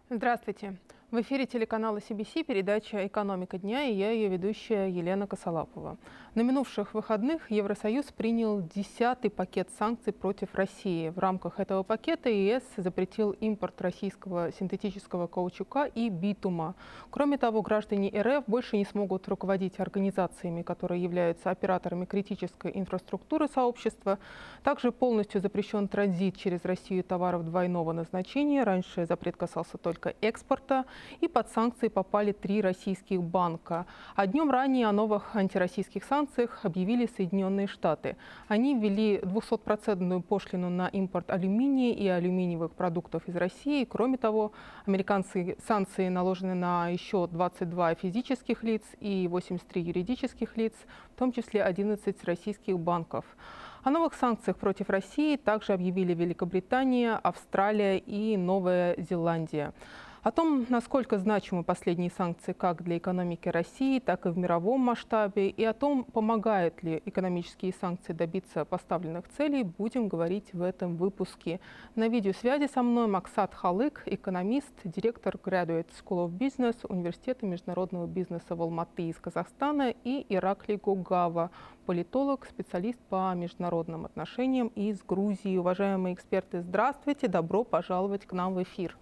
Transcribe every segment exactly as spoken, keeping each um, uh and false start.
Здравствуйте. В эфире телеканала Си Би Си передача «Экономика дня» и я, ее ведущая Елена Косолапова. На минувших выходных Евросоюз принял десятый пакет санкций против России. В рамках этого пакета ЕС запретил импорт российского синтетического каучука и битума. Кроме того, граждане РФ больше не смогут руководить организациями, которые являются операторами критической инфраструктуры сообщества. Также полностью запрещен транзит через Россию товаров двойного назначения. Раньше запрет касался только экспорта. И под санкции попали три российских банка. А днем ранее о новых антироссийских санкциях объявили Соединенные Штаты. Они ввели двухсотпроцентную пошлину на импорт алюминия и алюминиевых продуктов из России. Кроме того, американцы санкции наложены на еще двадцать два физических лиц и восемьдесят три юридических лиц, в том числе одиннадцать российских банков. О новых санкциях против России также объявили Великобритания, Австралия и Новая Зеландия. О том, насколько значимы последние санкции как для экономики России, так и в мировом масштабе, и о том, помогают ли экономические санкции добиться поставленных целей, будем говорить в этом выпуске. На видеосвязи со мной Максат Халык, экономист, директор Graduate School of Business Университета международного бизнеса в Алматы из Казахстана, и Ираклий Гугава, политолог, специалист по международным отношениям из Грузии. Уважаемые эксперты, здравствуйте, добро пожаловать к нам в эфир.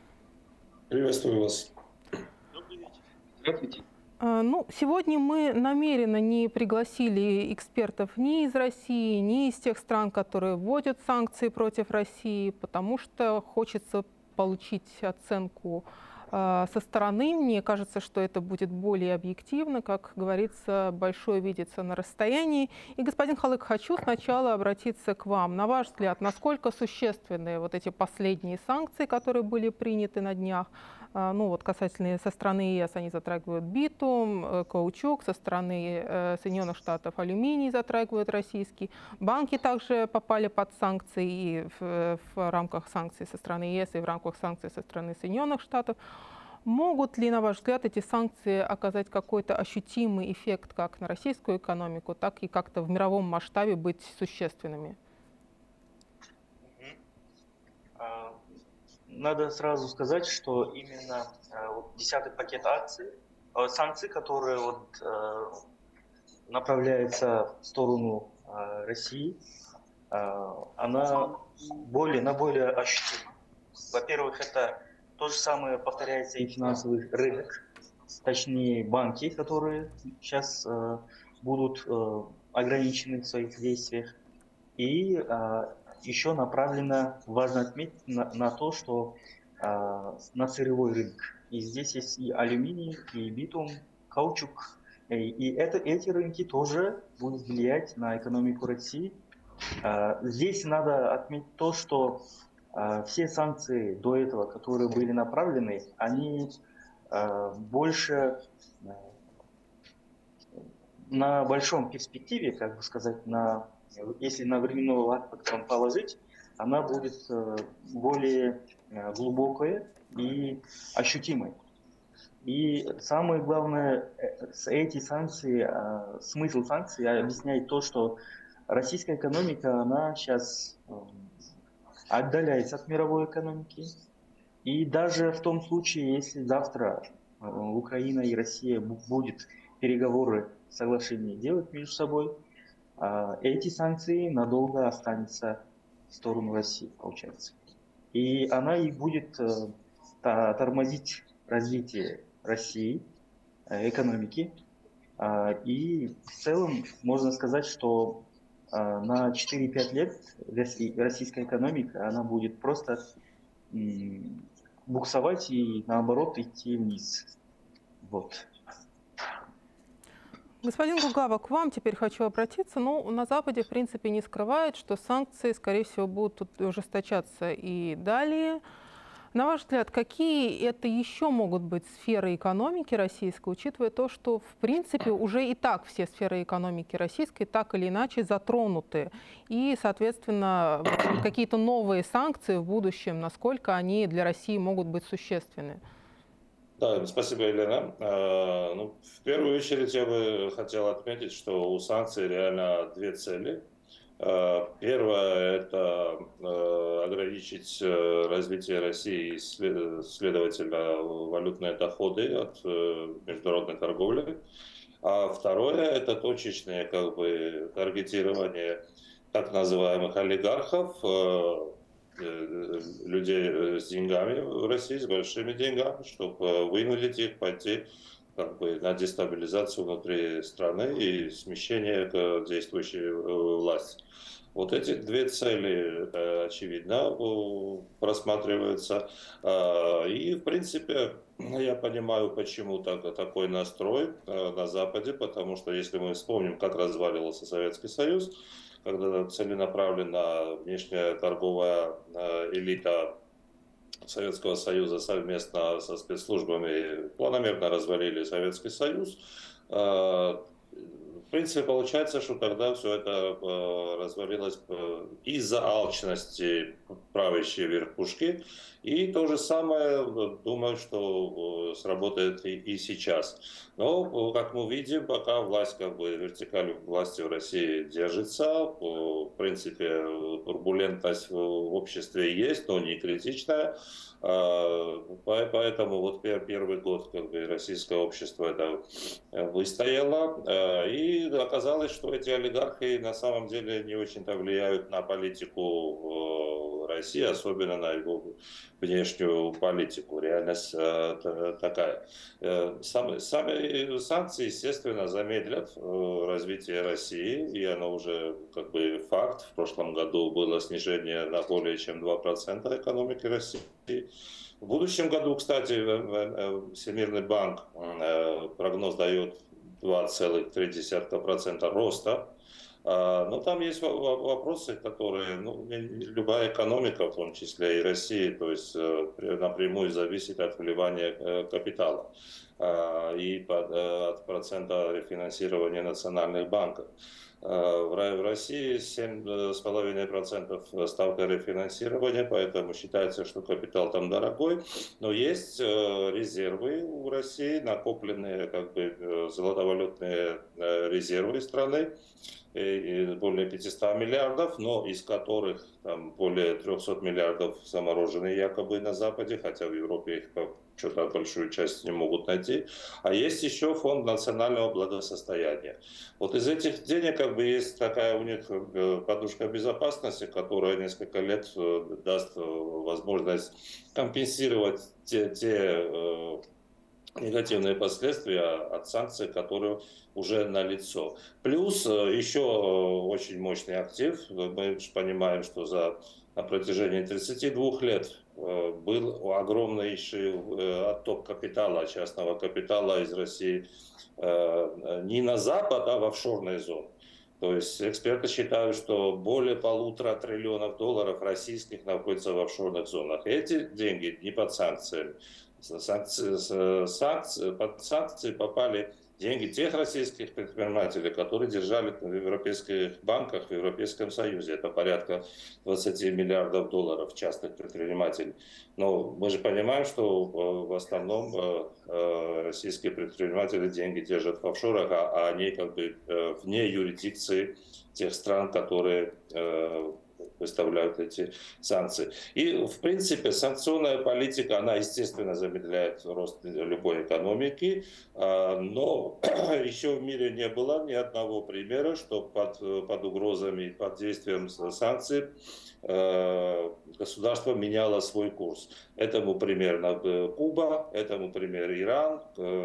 Приветствую вас. Добрый вечер. Здравствуйте. Ну, сегодня мы намеренно не пригласили экспертов ни из России, ни из тех стран, которые вводят санкции против России, потому что хочется получить оценку э, со стороны. Мне кажется, что это будет более объективно. Как говорится, большое видится на расстоянии. И, господин Халык, хочу сначала обратиться к вам. На ваш взгляд, насколько существенны вот эти последние санкции, которые были приняты на днях? Ну вот касательно со стороны ЕС они затрагивают битум, каучук, со стороны э, Соединенных Штатов алюминий затрагивают российский. Банки также попали под санкции и в, в рамках санкций со стороны ЕС и в рамках санкций со стороны Соединенных Штатов. Могут ли, на ваш взгляд, эти санкции оказать какой-то ощутимый эффект как на российскую экономику, так и как-то в мировом масштабе быть существенными? Надо сразу сказать, что именно э, вот, десятый пакет акций, э, санкций, которые вот, э, направляются в сторону э, России, э, она более, на более ощутима. Во-первых, это то же самое повторяется и в финансовых рынках, точнее банки, которые сейчас э, будут э, ограничены в своих действиях. И э, еще направлено, важно отметить, на, на то, что э, на сырьевой рынок. И здесь есть и алюминий, и битум, каучук. И, и это, эти рынки тоже будут влиять на экономику России. Э, здесь надо отметить то, что э, все санкции до этого, которые были направлены, они э, больше э, на большом перспективе, как бы сказать, на если на временной лак положить, она будет более глубокой и ощутимой. И самое главное, эти санкции, смысл санкций объясняет то, что российская экономика, она сейчас отдаляется от мировой экономики. И даже в том случае, если завтра Украина и Россия будет переговоры, соглашения делать между собой, эти санкции надолго останутся в сторону России, получается. И она и будет тормозить развитие России, экономики. И в целом можно сказать, что на четыре-пять лет российская экономика, она будет просто буксовать и наоборот идти вниз. Вот. Господин Гугава, к вам теперь хочу обратиться. Ну, на Западе, в принципе, не скрывают, что санкции, скорее всего, будут тут ужесточаться и далее. На ваш взгляд, какие это еще могут быть сферы экономики российской, учитывая то, что, в принципе, уже и так все сферы экономики российской так или иначе затронуты? И, соответственно, какие-то новые санкции в будущем, насколько они для России могут быть существенны? Да, спасибо, Елена. Ну, в первую очередь я бы хотел отметить, что у санкций реально две цели. Первое – это ограничить развитие России и, следовательно, валютные доходы от международной торговли. А второе – это точечное как бы таргетирование так называемых олигархов, людей с деньгами в России, с большими деньгами, чтобы вынудить их пойти как бы на дестабилизацию внутри страны и смещение к действующей власти. Вот эти две цели, очевидно, просматриваются. И, в принципе, я понимаю, почему так, такой настрой на Западе, потому что если мы вспомним, как разваливался Советский Союз, когда целенаправленно внешняя торговая элита Советского Союза совместно со спецслужбами планомерно развалили Советский Союз. В принципе, получается, что тогда все это развалилось из-за алчности правящей верхушки. И то же самое, думаю, что сработает и, и сейчас. Но, как мы видим, пока власть, как бы, вертикаль власти в России держится, в принципе, турбулентность в обществе есть, но не критичная. Поэтому вот первый год как бы российское общество это выстояло. И оказалось, что эти олигархи на самом деле не очень-то влияют на политику России, особенно на его внешнюю политику. Реальность такая. Сами, сами санкции, естественно, замедлят развитие России, и оно уже как бы факт. В прошлом году было снижение на более чем два процента экономики России. В будущем году, кстати, Всемирный банк прогноз дает два целых три десятых процента роста. Но там есть вопросы, которые, ну, любая экономика, в том числе и Россия, то есть напрямую зависит от вливания капитала и от процента рефинансирования национальных банков. В России семь целых пять десятых процента ставка рефинансирования, поэтому считается, что капитал там дорогой. Но есть резервы у России, накопленные как бы золотовалютные резервы страны, более пятисот миллиардов, но из которых там более трехсот миллиардов заморожены якобы на Западе, хотя в Европе их что-то большую часть не могут найти. А есть еще фонд национального благосостояния. Вот из этих денег как бы есть такая у них подушка безопасности, которая несколько лет даст возможность компенсировать те, те негативные последствия от санкций, которые уже налицо. Плюс еще очень мощный актив. Мы понимаем, что за, на протяжении тридцати двух лет был огромнейший отток капитала, частного капитала из России не на Запад, а в офшорные зоны. То есть эксперты считают, что более полутора триллионов долларов российских находятся в офшорных зонах. Эти деньги не под санкциями. Санкции, санкции, под санкции попали деньги тех российских предпринимателей, которые держали в европейских банках, в Европейском Союзе. Это порядка двадцати миллиардов долларов частных предпринимателей. Но мы же понимаем, что в основном российские предприниматели деньги держат в офшорах, а они как бы вне юрисдикции тех стран, которые выставляют эти санкции. И, в принципе, санкционная политика, она, естественно, замедляет рост любой экономики, но еще в мире не было ни одного примера, что под, под угрозами, под действием санкций государство меняло свой курс. Этому пример Куба, этому пример Иран,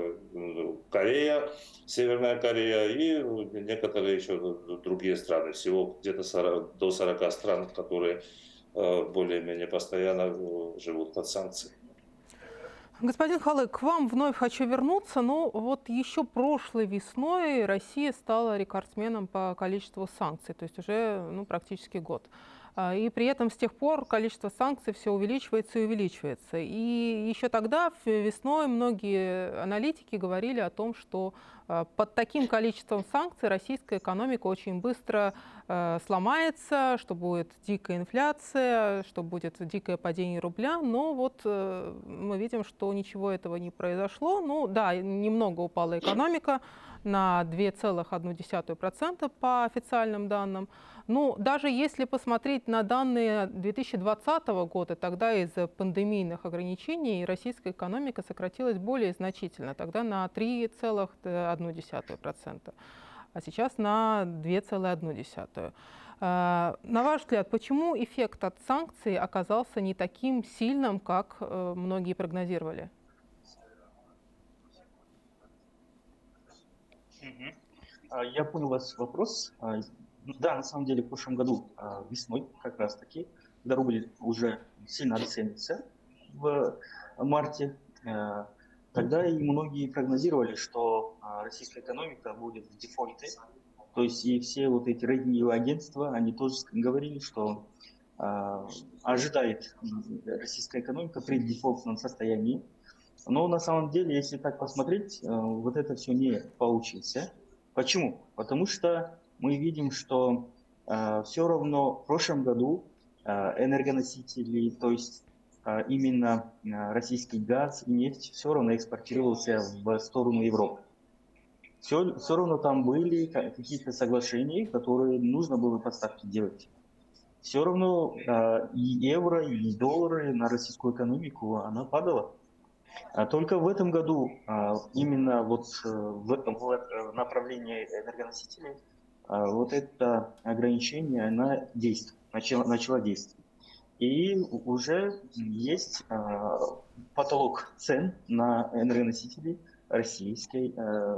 Корея, Северная Корея и некоторые еще другие страны. Всего где-то до сорока стран, которые более-менее постоянно живут под санкциями. Господин Халык, к вам вновь хочу вернуться, но вот еще прошлой весной Россия стала рекордсменом по количеству санкций, то есть уже ну, практически год. И при этом с тех пор количество санкций все увеличивается и увеличивается. И еще тогда, весной, многие аналитики говорили о том, что под таким количеством санкций российская экономика очень быстро э, сломается, что будет дикая инфляция, что будет дикое падение рубля. Но вот э, мы видим, что ничего этого не произошло. Ну да, немного упала экономика на две целых одну десятую процента по официальным данным. Ну, даже если посмотреть на данные две тысячи двадцатого года, тогда из-за пандемийных ограничений российская экономика сократилась более значительно, тогда на три целых одну десятую процента, а сейчас на две целых одну десятую процента. На ваш взгляд, почему эффект от санкций оказался не таким сильным, как многие прогнозировали? Я понял ваш вопрос. Да, на самом деле в прошлом году весной как раз таки, когда рубль уже сильно оценится в марте, тогда и многие прогнозировали, что российская экономика будет в дефолте. То есть и все вот эти рейтинговые агентства, они тоже говорили, что ожидает российская экономика при дефолтном состоянии. Но на самом деле, если так посмотреть, вот это все не получилось. Почему? Потому что мы видим, что э, все равно в прошлом году э, энергоносители, то есть э, именно э, российский газ и нефть, все равно экспортировался в сторону Европы. Все, все равно там были какие-то соглашения, которые нужно было поставки делать. Все равно э, и евро, и доллары на российскую экономику, она падала. Только в этом году именно вот в этом в направлении энергоносителей вот это ограничение она действует, начало, начало действовать. И уже есть потолок цен на энергоносители российской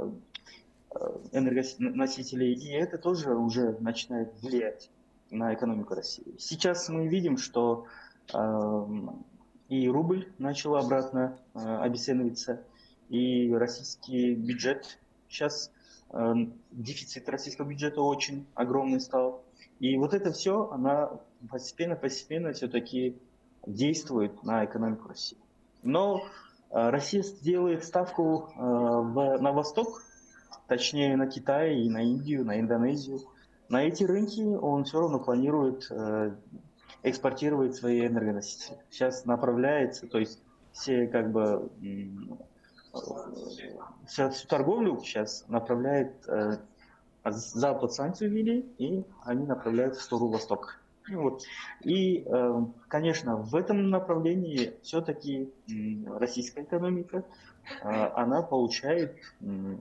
энергоносителей, и это тоже уже начинает влиять на экономику России. Сейчас мы видим, что и рубль начал обратно э, обесцениваться, и российский бюджет сейчас, э, дефицит российского бюджета очень огромный стал. И вот это все, она постепенно-постепенно все-таки действует на экономику России. Но э, Россия сделает ставку э, в, на восток, точнее на Китай, и на Индию, на Индонезию. На эти рынки он все равно планирует э, экспортировать свои энергоносители. Сейчас направляется, то есть все как бы всю, всю торговлю сейчас направляет э, Запад санкции ввели, и они направляют в сторону Востока. Вот. И, э, конечно, в этом направлении все-таки э, российская экономика, э, она получает, э,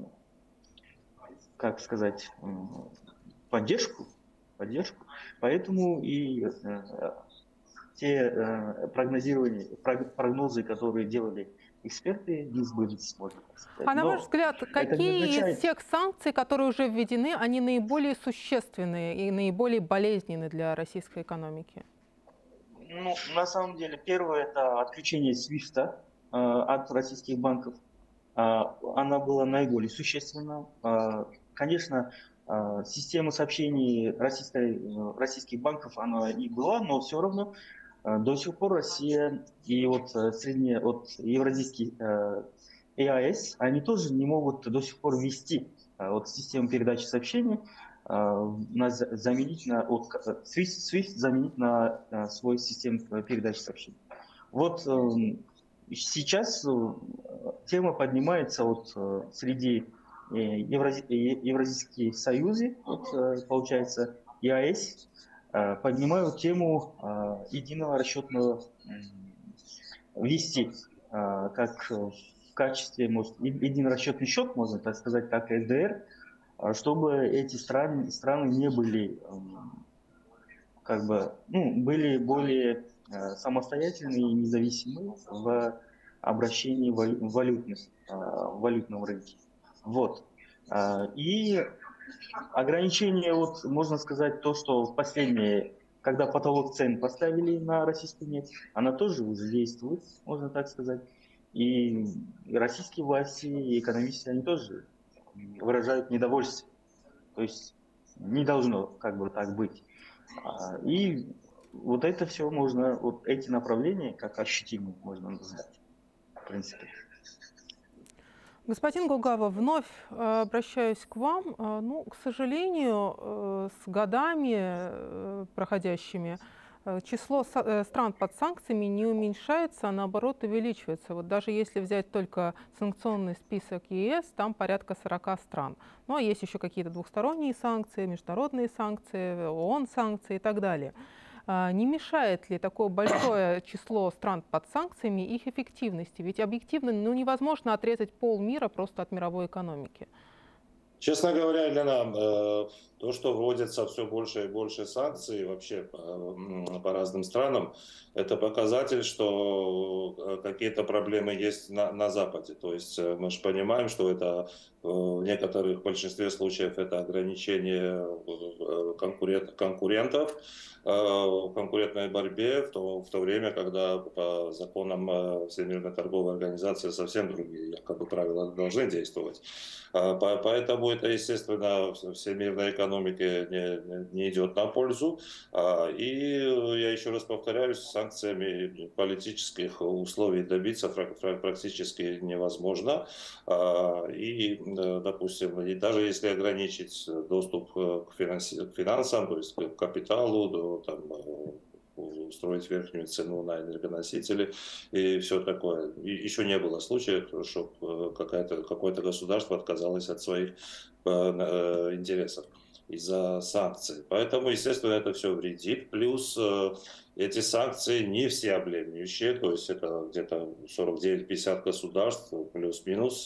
как сказать, э, поддержку, поддержку. Поэтому и э, те э, прогнозирования, прогнозы, которые делали эксперты, не сбылись, можно так сказать. А на ваш взгляд, какие означает... из всех санкций, которые уже введены, они наиболее существенные и наиболее болезненные для российской экономики? Ну, на самом деле, первое – это отключение свифта э, от российских банков. Э, она была наиболее существенна. Э, конечно, э, система сообщений российской, э, российских банков, она и была, но все равно до сих пор Россия и вот средние, вот евразийский э, и а эс, они тоже не могут до сих пор ввести э, вот систему передачи сообщений, э, на, заменить на вот, свифт, свифт заменить на э, свой систему передачи сообщений. Вот э, сейчас э, тема поднимается вот э, среди э, Еврази, Евразийских союзов, вот, э, получается и а эс, поднимают тему э, единого расчетного э, ввести, э, как в качестве, может, единый расчетный счет, можно так сказать, как эс дэ эр, чтобы эти страны, страны не были, э, как бы, ну, были более э, самостоятельны и независимы в обращении в валютных, э, в валютном рынке. Вот. Э, и ограничение, вот, можно сказать, то, что в последние, когда потолок цен поставили на российскую нефть, она тоже уже действует, можно так сказать. И российские власти, и экономисты, они тоже выражают недовольство. То есть не должно как бы так быть. И вот это все можно, вот эти направления, как ощутимые, можно назвать, в принципе. Господин Гугава, вновь обращаюсь к вам. Ну, к сожалению, с годами проходящими число стран под санкциями не уменьшается, а наоборот увеличивается. Вот даже если взять только санкционный список ЕС, там порядка сорока стран. Ну а есть еще какие-то двухсторонние санкции, международные санкции, ООН санкции и так далее. Не мешает ли такое большое число стран под санкциями их эффективности? Ведь объективно ну, невозможно отрезать полмира просто от мировой экономики. Честно говоря, Елена, то, что вводятся все больше и больше санкций вообще по, по разным странам, это показатель, что какие-то проблемы есть на, на Западе. То есть мы же понимаем, что это в некоторых, в большинстве случаев, это ограничение конкурент, конкурентов в конкурентной борьбе, в то, в то время, когда по законам Всемирной торговой организации совсем другие якобы правила должны действовать. Поэтому это, естественно, всемирной экономике не, не идет на пользу. И я еще раз повторяюсь, санкциями политических условий добиться практически невозможно. И, допустим, и даже если ограничить доступ к финансам, то есть к капиталу, там, устроить верхнюю цену на энергоносители и все такое. И еще не было случая, чтобы какое-то государство отказалось от своих интересов из-за санкций. Поэтому, естественно, это все вредит. Плюс эти санкции не всеобъемлющие, то есть это где-то сорок девять - пятьдесят государств, плюс-минус,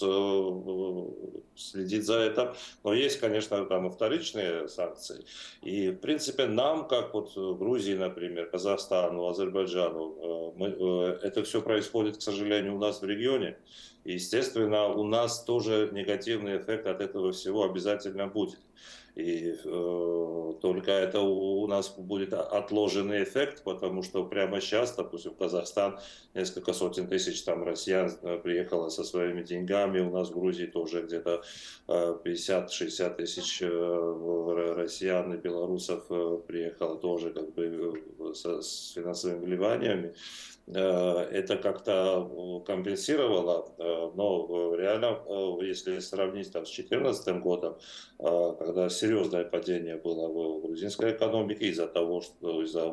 следит за этим. Но есть, конечно, там и вторичные санкции. И, в принципе, нам, как вот Грузии, например, Казахстану, Азербайджану, мы, это все происходит, к сожалению, у нас в регионе. И, естественно, у нас тоже негативный эффект от этого всего обязательно будет. И э, только это у, у нас будет отложенный эффект, потому что прямо сейчас, допустим, в Казахстан несколько сотен тысяч там россиян приехало со своими деньгами, у нас в Грузии тоже где-то э, пятьдесят - шестьдесят тысяч э, россиян и белорусов э, приехало тоже как бы со, с финансовыми вливаниями. Это как-то компенсировало, но реально, если сравнить там, с две тысячи четырнадцатым годом, когда серьезное падение было в грузинской экономике из-за того, что из-за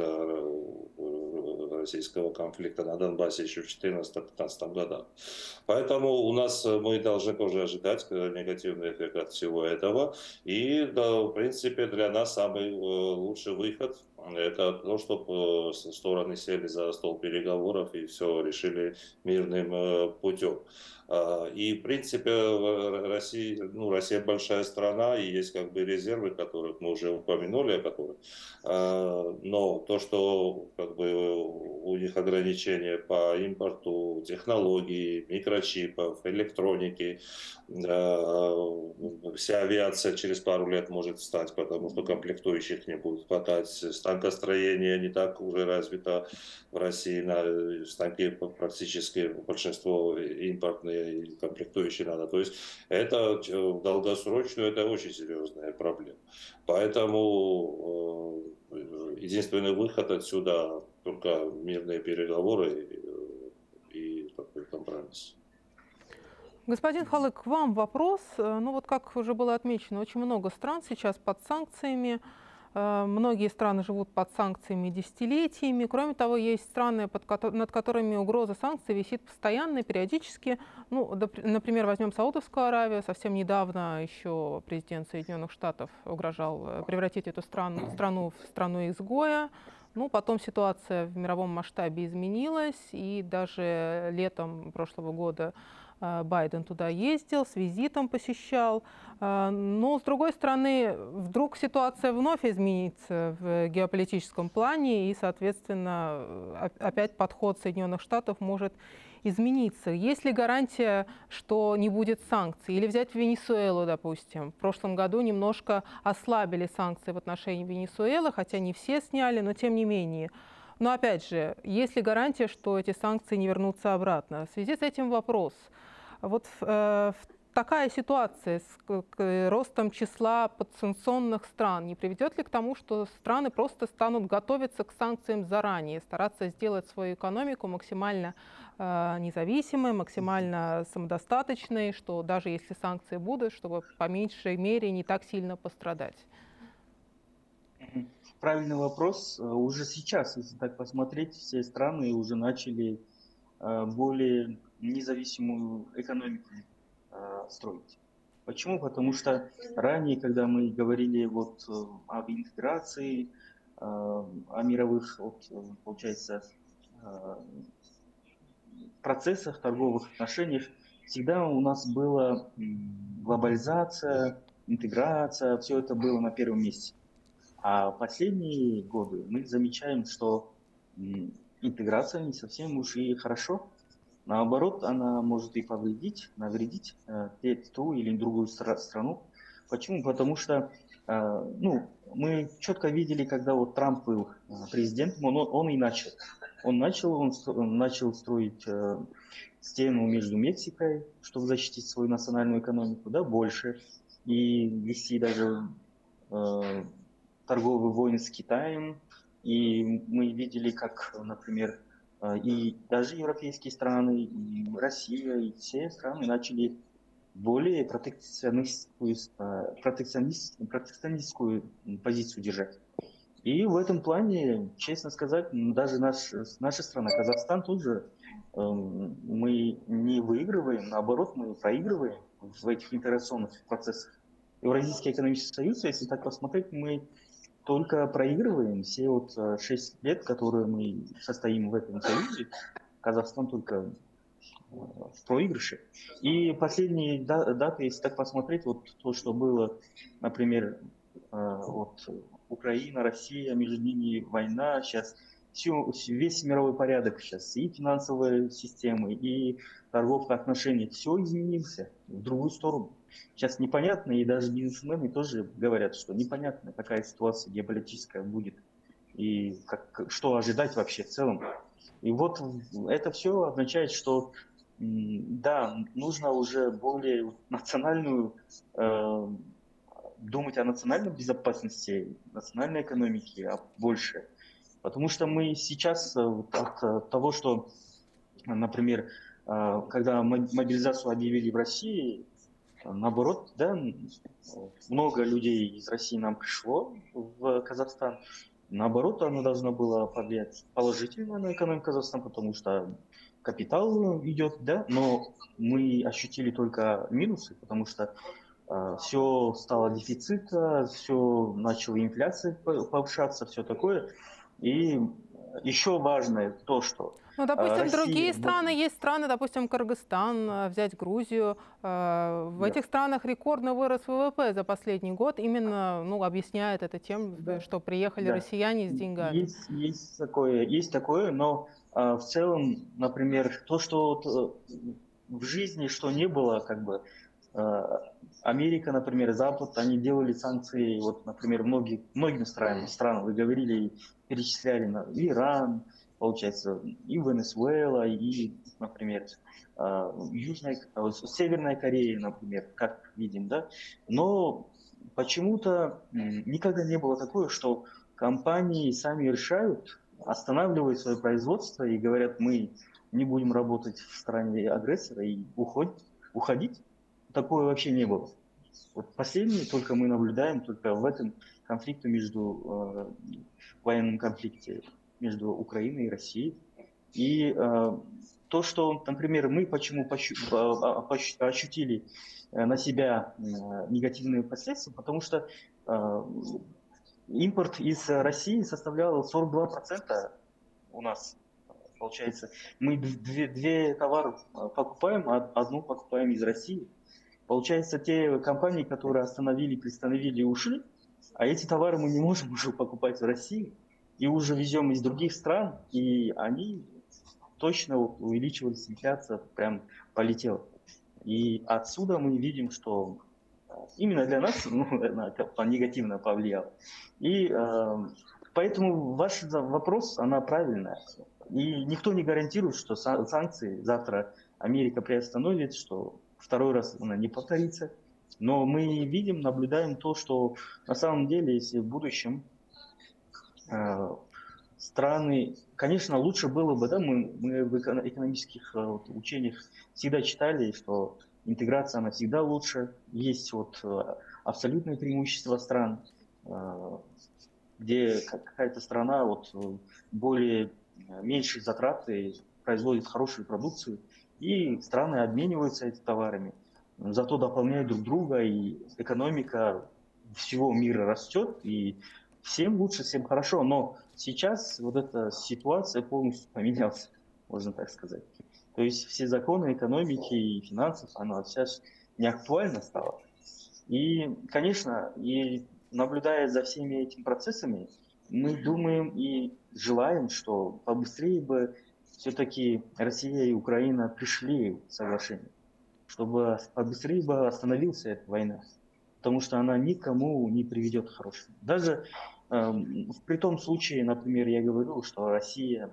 украинско-российского конфликта на Донбассе еще в две тысячи четырнадцатом - две тысячи пятнадцатом годах. Поэтому у нас мы должны тоже ожидать негативный эффект от всего этого. И, да, в принципе, для нас самый лучший выход – это то, чтобы стороны сели за стол переговоров и все решили мирным путем. И, в принципе, Россия, ну, Россия большая страна, и есть как бы резервы, которых мы уже упомянули, о которых. Но то, что как бы у них ограничения по импорту технологий, микрочипов, электроники, вся авиация через пару лет может встать, потому что комплектующих не будет хватать. Станкостроение не так уже развито в России, на станки практически большинство импортные, и комплектующие надо. То есть это долгосрочно, это очень серьезная проблема. Поэтому единственный выход отсюда только мирные переговоры и такой компромисс. Господин Халык, к вам вопрос. Ну вот как уже было отмечено, очень много стран сейчас под санкциями. Многие страны живут под санкциями десятилетиями. Кроме того, есть страны, над которыми угроза санкций висит постоянно, периодически. Ну, например, возьмем Саудовскую Аравию. Совсем недавно еще президент Соединенных Штатов угрожал превратить эту страну, страну в страну-изгоя. Ну, потом ситуация в мировом масштабе изменилась, и даже летом прошлого года Байден туда ездил, с визитом посещал. Но, с другой стороны, вдруг ситуация вновь изменится в геополитическом плане, и, соответственно, опять подход Соединенных Штатов может измениться. Есть ли гарантия, что не будет санкций? Или взять Венесуэлу, допустим. В прошлом году немножко ослабили санкции в отношении Венесуэлы, хотя не все сняли, но тем не менее. Но, опять же, есть ли гарантия, что эти санкции не вернутся обратно? В связи с этим вопрос. Вот в, в такая ситуация с ростом числа подсанкционных стран не приведет ли к тому, что страны просто станут готовиться к санкциям заранее, стараться сделать свою экономику максимально э, независимой, максимально самодостаточной, что даже если санкции будут, чтобы по меньшей мере не так сильно пострадать? Правильный вопрос. Уже сейчас, если так посмотреть, все страны уже начали более независимую экономику строить. Почему? Потому что ранее, когда мы говорили вот об интеграции, о мировых, вот, получается, процессах, торговых отношениях, всегда у нас была глобализация, интеграция, все это было на первом месте. А последние годы мы замечаем, что интеграция не совсем уж и хорошо. Наоборот, она может и повредить, навредить э, ту или другую стра- страну. Почему? Потому что э, ну, мы четко видели, когда вот Трамп был президентом, он, он и начал. Он начал, он, он начал строить э, стену между Мексикой, чтобы защитить свою национальную экономику, да, больше, и вести даже э, торговые войны с Китаем. И мы видели, как, например, и даже европейские страны, и Россия, и все страны начали более протекционистскую, протекционист, протекционистскую позицию держать. И в этом плане, честно сказать, даже наш, наша страна, Казахстан, тоже мы не выигрываем, наоборот, мы проигрываем в этих интеграционных процессах. Евразийский экономический союз, если так посмотреть, мы только проигрываем. Все вот шесть лет, которые мы состоим в этом союзе, Казахстан только в проигрыше. И последние даты, если так посмотреть, вот то, что было, например, вот Украина, Россия, между ними война, сейчас все, весь мировой порядок сейчас, и финансовые системы, и торговые отношения, все изменился в другую сторону. Сейчас непонятно, и даже бизнесмены тоже говорят, что непонятно, какая ситуация геополитическая будет, и как, что ожидать вообще в целом. И вот это все означает, что да, нужно уже более национальную, э, думать о национальной безопасности, национальной экономике, а больше. Потому что мы сейчас от того, что, например, когда мобилизацию объявили в России, наоборот, да, много людей из России нам пришло в Казахстан. Наоборот, оно должно было повлиять положительно на экономику Казахстана, потому что капитал идет, да, но мы ощутили только минусы, потому что э, все стало дефицита, все начала инфляция повышаться, все такое. И еще важное то, что Ну, допустим, Россия... другие страны, есть страны, допустим, Кыргызстан, взять Грузию. В да. этих странах рекордно вырос ВВП за последний год. Именно, ну, объясняет это тем, да. что приехали да. россияне с деньгами. Есть, есть такое, есть такое, но а, в целом, например, то, что вот, в жизни, что не было, как бы, а, Америка, например, Запад, они делали санкции, вот, например, многие, многим странам, странам, вы говорили, перечисляли на Иран, получается, и Венесуэла, и, например, Южная, Северная Корея, например, как видим, да. Но почему-то никогда не было такое, что компании сами решают, останавливают свое производство и говорят, мы не будем работать в стране агрессора и уходить. уходить. Такое вообще не было. Вот последнее только мы наблюдаем только в этом конфликте между э, военном конфликте между Украиной и Россией. И э, то, что, например, мы почему пощу, э, ощутили на себя э, негативные последствия, потому что э, импорт из России составлял сорок два процента у нас. Получается, мы две, две товары покупаем, а одну покупаем из России. Получается, те компании, которые остановили, приостановили и ушли, а эти товары мы не можем уже покупать в России, и уже везем из других стран, и они точно увеличивались, инфляция прям полетела. И отсюда мы видим, что именно для нас ну, это негативно повлияло. И э, поэтому ваш вопрос, она правильная. И никто не гарантирует, что санкции завтра Америка приостановит, что второй раз она не повторится. Но мы видим, наблюдаем то, что на самом деле, если в будущем э, страны, конечно, лучше было бы, да, мы, мы в эко- экономических э, вот, учениях всегда читали, что интеграция, она всегда лучше. Есть вот э, абсолютное преимущество стран, э, где какая-то страна вот э, более э, меньшие затраты производит хорошую продукцию, и страны обмениваются этими товарами, зато дополняют друг друга, и экономика всего мира растет, и всем лучше, всем хорошо. Но сейчас вот эта ситуация полностью поменялась, можно так сказать. То есть все законы экономики и финансов, она сейчас не актуальна стала. И, конечно, и наблюдая за всеми этими процессами, мы думаем и желаем, что побыстрее бы все-таки Россия и Украина пришли к соглашению, чтобы побыстрее бы остановилась эта война, потому что она никому не приведет к хорошему. Даже э, при том случае, например, я говорю, что Россия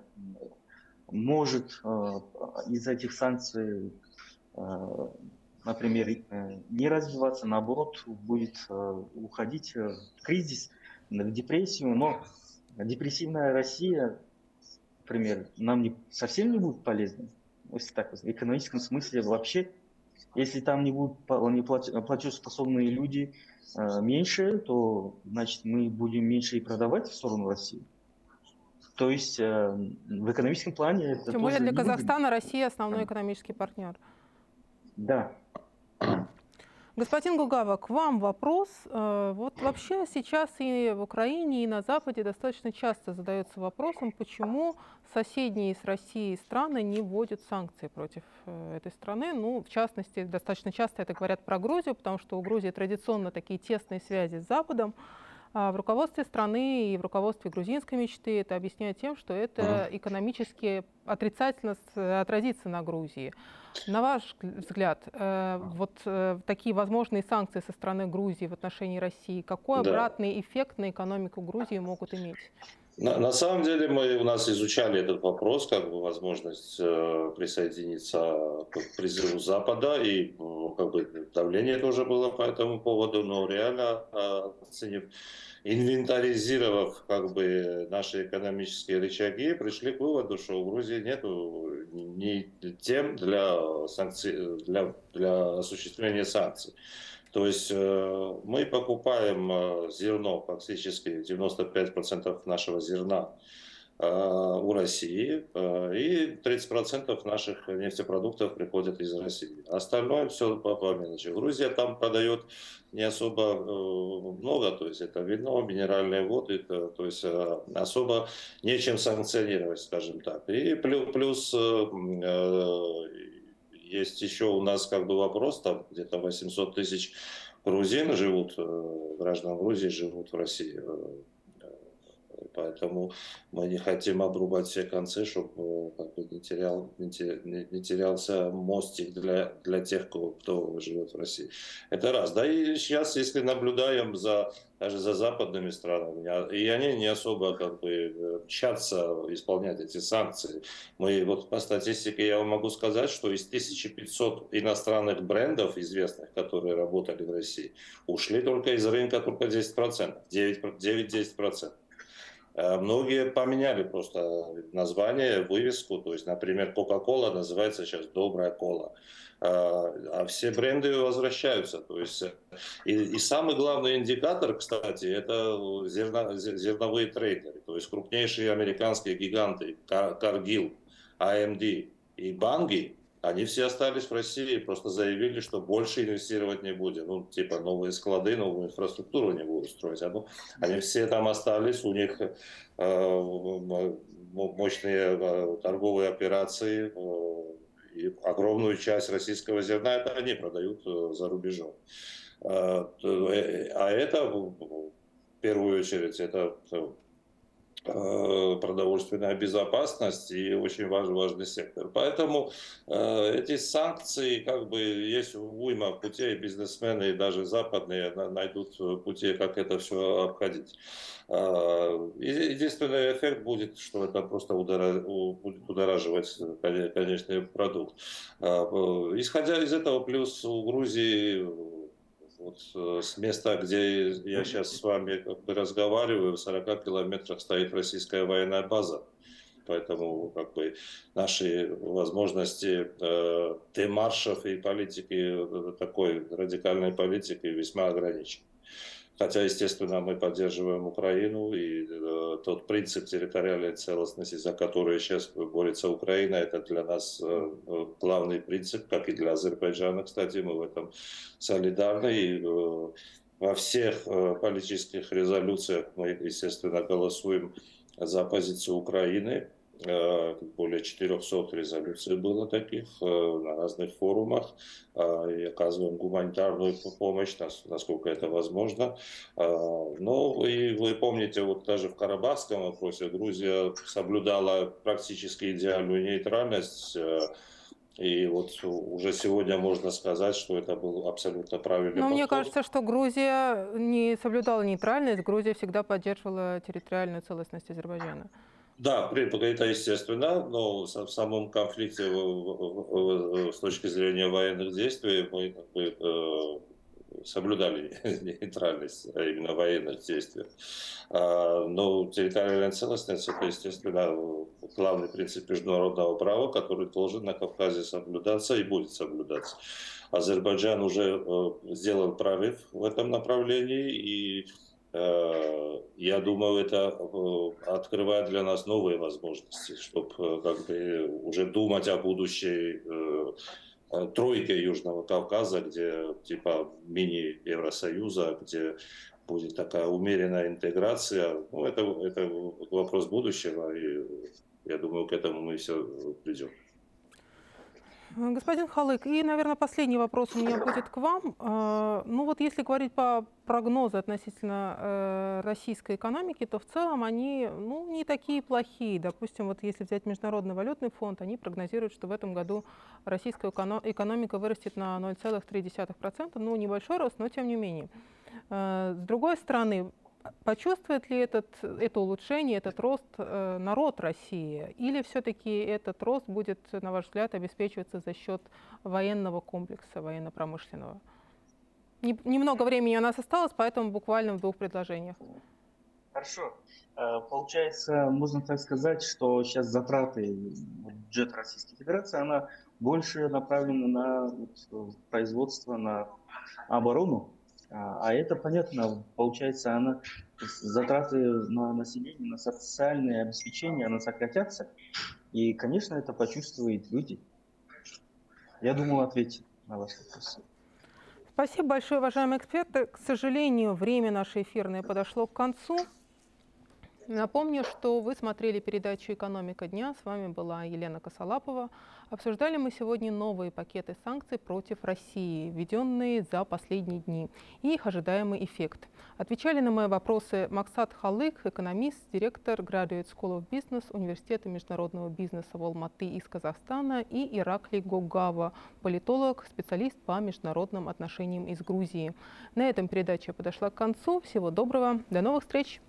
может э, из этих санкций, э, например, э, не развиваться, наоборот, будет э, уходить в кризис, в депрессию, но депрессивная Россия, например, нам не, совсем не будет полезна, если так, в экономическом смысле вообще. Если там не будут не платежеспособные люди э, меньше, то значит мы будем меньше и продавать в сторону России. То есть э, в экономическом плане это Тем более тоже для не Казахстана выгодно. Россия основной экономический партнер. Да. Господин Гугава, к вам вопрос. Вот вообще сейчас и в Украине, и на Западе достаточно часто задается вопросом, почему соседние с Россией страны не вводят санкции против этой страны. Ну, в частности, достаточно часто это говорят про Грузию, потому что у Грузии традиционно такие тесные связи с Западом. А в руководстве страны и в руководстве грузинской мечты это объясняют тем, что это экономически отрицательно отразится на Грузии. На ваш взгляд, вот такие возможные санкции со стороны Грузии в отношении России, какой Да. обратный эффект на экономику Грузии могут иметь? На, на самом деле мы у нас изучали этот вопрос, как бы возможность э, присоединиться к призыву Запада, и э, как бы давление тоже было по этому поводу, но реально э, оценив, инвентаризировав как бы наши экономические рычаги, пришли к выводу, что у Грузии нет ни тем для, санкций, для, для осуществления санкций. То есть э, мы покупаем э, зерно, фактически девяносто пять процентов нашего зерна э, у России, э, и тридцать процентов наших нефтепродуктов приходят из России. Остальное все по, по мелочи. Грузия там продает не особо э, много, то есть это вино, минеральные воды, это, то есть э, особо нечем санкционировать, скажем так. И плюс, плюс э, есть еще у нас как бы вопрос, там где-то восемьсот тысяч грузин живут, граждан Грузии живут в России. Поэтому мы не хотим обрубать все концы, чтобы как бы, не, терял, не, не терялся мостик для, для тех, кто, кто живет в России. Это раз. Да и сейчас, если наблюдаем за, даже за западными странами, и они не особо как бы мчатся исполнять эти санкции. Мы вот по статистике я вам могу сказать, что из тысячи пятисот иностранных брендов известных, которые работали в России, ушли только из рынка только десять процентов, девять-десять процентов. Многие поменяли просто название, вывеску. То есть, например, Coca-Cola называется сейчас «Добрая кола». А все бренды возвращаются. То есть, и, и самый главный индикатор, кстати, это зерно, зерновые трейдеры. То есть крупнейшие американские гиганты Cargill, эй эм ди и Bunge, они все остались в России, просто заявили, что больше инвестировать не будем. Ну, типа новые склады, новую инфраструктуру не будут строить. Они все там остались, у них э, мощные э, торговые операции. Э, и огромную часть российского зерна это они продают э, за рубежом. Э, а это, в первую очередь, это продовольственная безопасность и очень важный, важный сектор. Поэтому э, эти санкции, как бы, есть уйма путей, бизнесмены и даже западные найдут пути, как это все обходить. Э, единственный эффект будет, что это просто удорож... будет удораживать конечный продукт. Э, исходя из этого, плюс у Грузии вот с места, где я сейчас с вами как бы разговариваю, в сорока километрах стоит российская военная база. Поэтому как бы, наши возможности э, демаршев и политики, такой радикальной политики весьма ограничены. Хотя, естественно, мы поддерживаем Украину, и э, тот принцип территориальной целостности, за который сейчас борется Украина, это для нас э, главный принцип, как и для Азербайджана, кстати, мы в этом солидарны. И э, во всех э, политических резолюциях мы, естественно, голосуем за позицию Украины. Более четырехсот резолюций было таких на разных форумах, и оказываем гуманитарную помощь, насколько это возможно. Ну и вы помните, вот даже в карабахском вопросе Грузия соблюдала практически идеальную нейтральность. И вот уже сегодня можно сказать, что это был абсолютно правильный подход. Но мне кажется, что Грузия не соблюдала нейтральность, Грузия всегда поддерживала территориальную целостность Азербайджана. Да, это естественно, но в самом конфликте с точки зрения военных действий мы как бы соблюдали нейтральность, а именно военных действий. Но территориальная целостность – это, естественно, главный принцип международного права, который должен на Кавказе соблюдаться и будет соблюдаться. Азербайджан уже сделал прорыв в этом направлении, и я думаю, это открывает для нас новые возможности, чтобы как бы уже думать о будущей тройке Южного Кавказа, где типа мини-Евросоюза, где будет такая умеренная интеграция. Ну, это, это вопрос будущего, и я думаю, к этому мы все придем. Господин Халык, и, наверное, последний вопрос у меня будет к вам. Ну вот если говорить по прогнозу относительно российской экономики, то в целом они ну, не такие плохие. Допустим, вот если взять Международный валютный фонд, они прогнозируют, что в этом году российская экономика вырастет на ноль целых три десятых процента. Ну, небольшой рост, но тем не менее. С другой стороны, почувствует ли этот, это улучшение, этот рост э, народ России? Или все-таки этот рост будет, на ваш взгляд, обеспечиваться за счет военного комплекса, военно-промышленного? Не, немного времени у нас осталось, поэтому буквально в двух предложениях. Хорошо. Получается, можно так сказать, что сейчас затраты бюджета Российской Федерации, она больше направлена на вот, производство, на оборону. А это понятно, получается, она, затраты на население, на социальное обеспечение, она сократятся. И, конечно, это почувствуют люди. Я думаю, ответить на ваш вопрос. Спасибо большое, уважаемые эксперты. К сожалению, время наше эфирное подошло к концу. Напомню, что вы смотрели передачу «Экономика дня». С вами была Елена Косолапова. Обсуждали мы сегодня новые пакеты санкций против России, введенные за последние дни, и их ожидаемый эффект. Отвечали на мои вопросы Максат Халык, экономист, директор Graduate School of Business Университета международного бизнеса в Алматы из Казахстана, и Ираклий Гогава, политолог, специалист по международным отношениям из Грузии. На этом передача подошла к концу. Всего доброго. До новых встреч!